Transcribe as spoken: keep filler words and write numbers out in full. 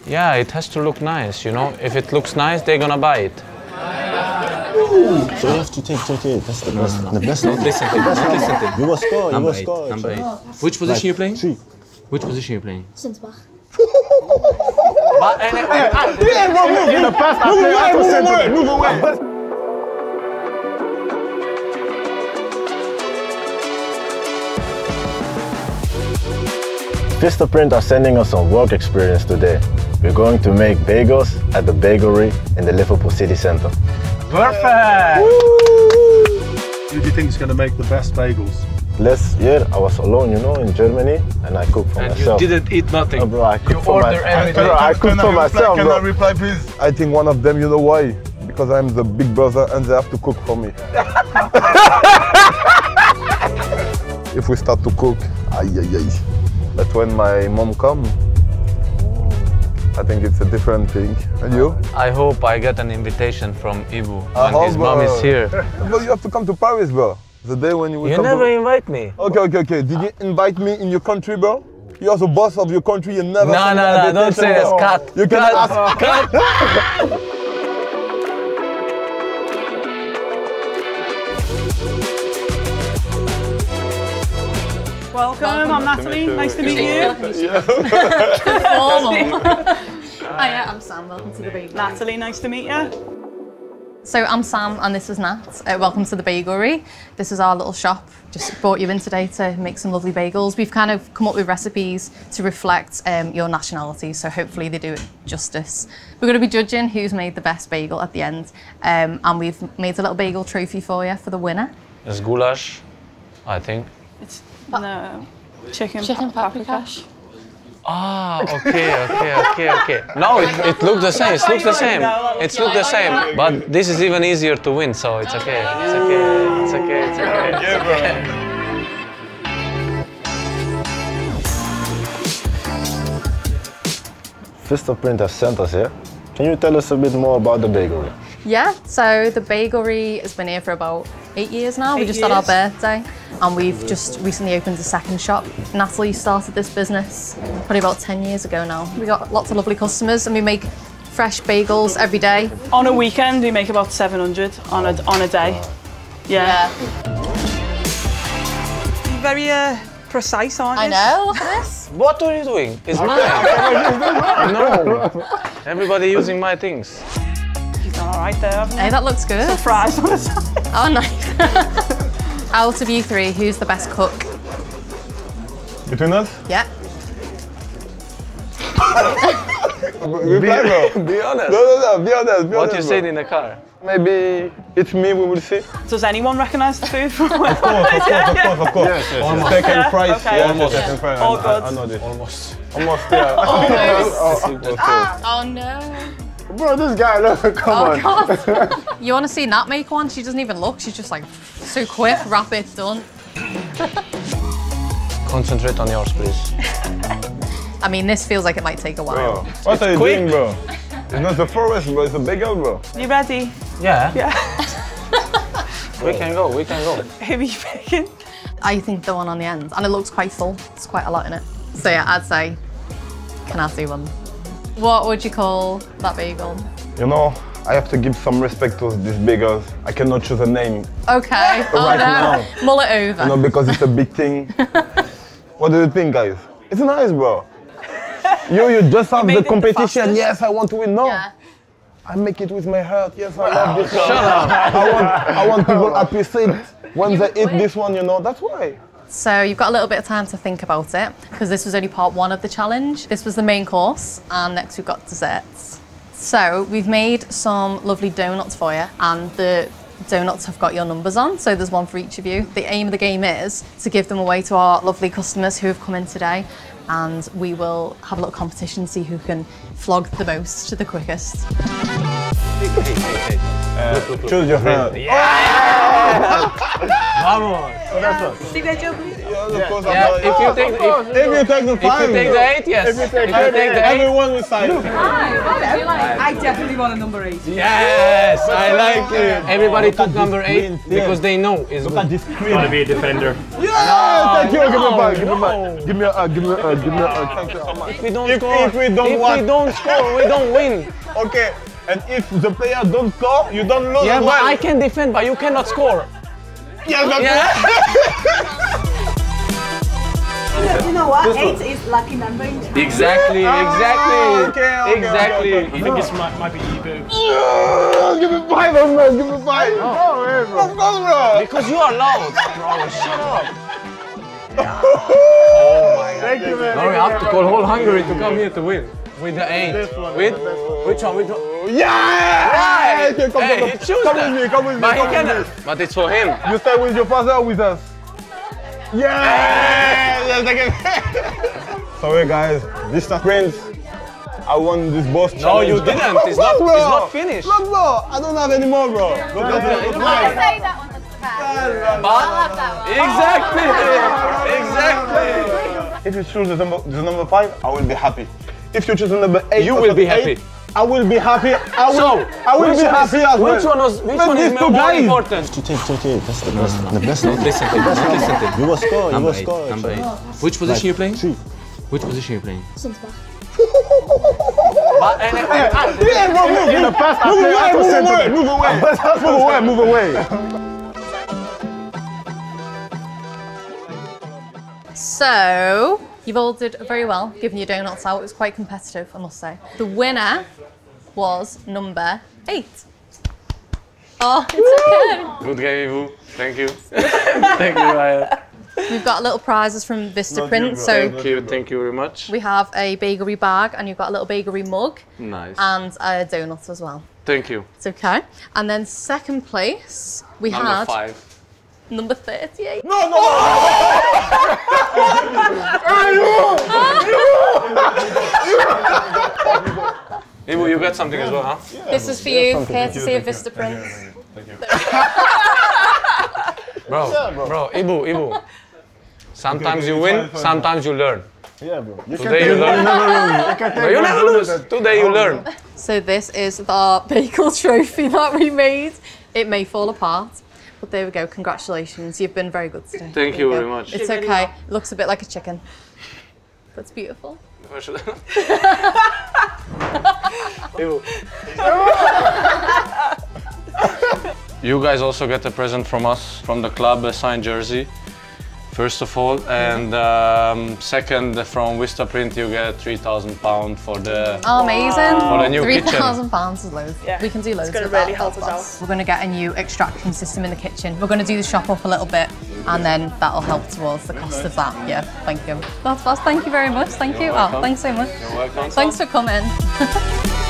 Yeah, it has to look nice, you know. If it looks nice, they're gonna buy it. Ooh. So you have to take thirty-eight. That's the best. No, no, no. The best. Don't listen to him. Don't listen to him. You will score. You Number will eight. score. Number eight. Which position like, you playing? Three. Which position you playing? Centre-back. But anyway, Yeah, move, move. In the past, move away, move away, move away. VistaPrint are sending us some work experience today. We're going to make bagels at the Bagelry in the Liverpool city centre. perfect! Who do you think is going to make the best bagels? Last year I was alone, you know, in Germany, and I cooked for And myself. you didn't eat nothing. Oh, bro, I cooked you for order myself. everything. Bro, I cooked for myself, Can bro. I reply, please? I think one of them, you know why? Because I'm the big brother and they have to cook for me. If we start to cook, ay, ay, ay. But when my mom comes, I think it's a different thing. And you? I hope I get an invitation from Ibu I when his hope, mom uh, is here. But you have to come to Paris, bro. The day when you will You come never to... invite me. Okay, okay, okay. Did you invite me in your country, bro? You're the boss of your country, you never... No, no, no, don't say this. Cut. You can Cut. ask... Cut. Welcome, I'm Natalie. Nice to meet you. Formal. Hiya, I'm Sam. Welcome to the Bagelry. Natalie, nice to meet you. So I'm Sam and this is Nat. Uh, welcome to the Bagelry. This is our little shop. Just brought you in today to make some lovely bagels. We've kind of come up with recipes to reflect um, your nationality, so hopefully they do it justice. We're going to be judging who's made the best bagel at the end, um, and we've made a little bagel trophy for you for the winner. It's goulash, I think. It's no chicken, Chicken pa paprika. paprika. Ah, okay, okay, okay, okay. No, it, it looks the same. It looks the same. It looks the same. But this is even easier to win, so it's okay. It's okay. It's okay. It's okay. It's okay. VistaPrint has sent us here. Can you tell us a bit more about the Bagelry? Yeah, so the Bagelry has been here for about eight years now. We Eight just had our years. birthday and we've just recently opened a second shop. Natalie started this business probably about ten years ago now. We got lots of lovely customers and we make fresh bagels every day. On a weekend, we make about seven hundred on a, on a day. Yeah. Very uh, precise, aren't you? I know, look at this. What are you doing? It's mine. No. Everybody using my things. You've done all right there, haven't you? Hey, that looks good. Some fries on the side. Oh, nice. Out of you three, who's the best cook? Between us? Yeah. Reply, bro. Be honest. No, no, no, be honest, be What honest, you bro. said in the car. Maybe it's me, we will see. Does anyone recognise the food from where? Of course, of course, of course, of course. Yes, yes, Almost. yes. Second Yeah, prize. okay. Yeah, Almost. second prize. All I, I, good. I know this. Almost. Almost, yeah. Oh, no. Bro, this guy, look, come Oh, on. God. You want to see Nat make one? She doesn't even look. She's just like, so quick, rapid, done. Concentrate on yours, please. I mean, this feels like it might take a while. Bro, what are you quick. doing, bro? It's not the forest, bro. It's a bagel, bro. You ready? Yeah. Yeah. We can go. We can go. Who are you picking? I think the one on the end, and it looks quite full. There's quite a lot in it. So yeah, I'd say Konate one. What would you call that bagel? You know, I have to give some respect to these bagels. I cannot choose a name, Okay. Oh Right no. now. Mull it over. you know, because it's a big thing. What do you think, guys? It's nice, bro. You, you just have made the it the competition. fastest. Yes, I want to win. No, Yeah. I make it with my heart. Yes, I love this one. I want, I want people to appreciate when they eat this one. You know, that's why. So you've got a little bit of time to think about it, because this was only part one of the challenge. This was the main course, and next we've got desserts. So we've made some lovely donuts for you, and the donuts have got your numbers on, so there's one for each of you. The aim of the game is to give them away to our lovely customers who have come in today, and we will have a little competition, see who can flog the most to the quickest. Hey, hey, hey. Uh, choose your hand. Vamos. Signature, please. course, of course. Yeah, if you take the, if, If you take the if you five, take the eight, yes. if you take, If you take the eight, everyone will sign. I definitely want a number eight. yes, I like it. Everybody took number eight because they know it's good. this screen. Want to be a defender. Yeah, thank you. no, give me back. Give no. me back. Give me a, uh, give me a, uh, give me a. Uh, thank you so much. If we don't If- score, if we don't if what? we don't score, we don't win. Okay, and if the player don't score, you don't lose. Yeah, as but well. I can defend, but you cannot score. Yes, that's Yeah. You know what? Eight is lucky number in Chinese. Exactly, exactly, okay, okay, exactly. okay, okay. You think this might, might be you, boo? Uh, give me five, man. Give me five. Oh, man, bro. Of course, bro. Because you are loud, bro. Shut up. Oh my God. Thank you, man. Now we have to call whole Hungary to come here to win. With the eight. This one, With this one. which one? Which one? Yeah! Right. Okay, come, Hey, come, he come. choose Come that. with me, come with me, But he come with cannot. me. But it's for him. You stay with your father or with us? Yeah! Sorry guys, VistaPrint. I won this boss No, challenge. you didn't. It's not. Look, bro. It's not finished. Look, bro. I don't have any more, bro. Look at it's the fine. Say that one was bad. But exactly, exactly. If you choose the number, the number five, I will be happy. If you choose the number eight, You or will be eight, happy. I will be happy. I will, So, I will which be one happy is, as well. Which one was? Which But one is these two more guys. important? thirty-eight, thirty-eight. That's the best. The best. Don't listen to him. Don't listen to him. You will score. You Number will eight. score. Number actually. eight. Which position you playing? Three. Which position you playing? But, and, and, and, Yeah, bro, move. In the past, I move away, move away, move away, move away, move away. So, you've all did very well, giving your donuts out. It was quite competitive, I must say. The winner was number eight. Oh, it's okay. Good game, Ivo. Thank you. Thank you, Ryan. We've got little prizes from VistaPrint. So Thank you. Thank you very much. we have a Bagelry bag, and you've got a little Bagelry mug, Nice. and a donut as well. Thank you. It's okay. And then second place, we Number had five. number thirty-eight. No, no. Ivo, you got something as well, huh? This is for you, courtesy of VistaPrint. Bro, bro, Ivo, Ivo. Sometimes you win, sometimes you learn. Yeah, bro. You Today you learn. No, you never lose. Today you learn. So this is the bagel trophy that we made. It may fall apart, but there we go. Congratulations, you've been very good today. Thank There you go. very much. It's okay. It looks a bit like a chicken, but it's beautiful. Ivo. You guys also get a present from us, from the club, a signed jersey. First of all, and um, second, from VistaPrint, you get three thousand pounds for the. Oh, amazing! For the new Three kitchen. thousand pounds is loads. Yeah, We can do loads. it's gonna with really that. help us That's- out. We're going to get a new extraction system in the kitchen. We're going to do the shop up a little bit, and then that'll help towards the cost of that. Yeah, thank you. That's fast. Thank you very much. Thank you. Oh, welcome. thanks so much. You're welcome. Thanks for coming.